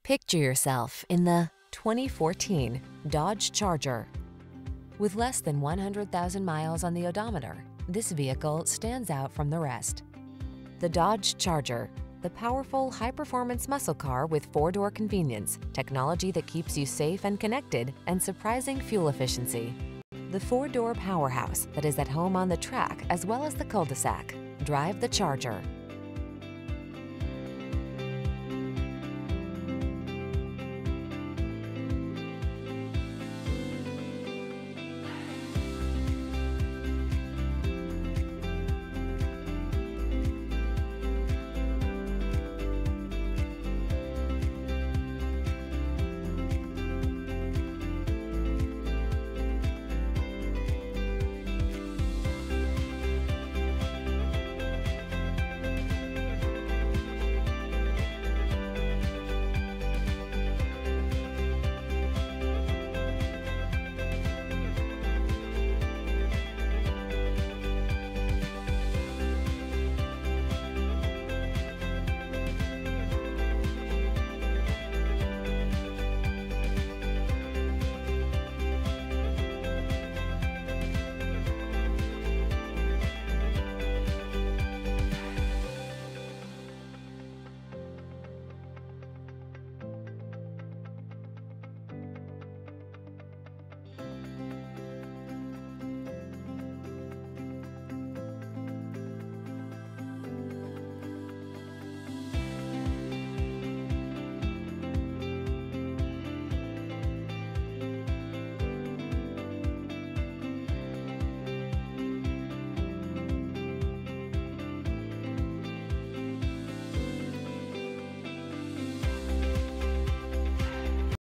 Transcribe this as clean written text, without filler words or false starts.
Picture yourself in the 2014 Dodge Charger. With less than 100,000 miles on the odometer, this vehicle stands out from the rest. The Dodge Charger, the powerful, high-performance muscle car with four-door convenience, technology that keeps you safe and connected, and surprising fuel efficiency. The four-door powerhouse that is at home on the track as well as the cul-de-sac. Drive the Charger.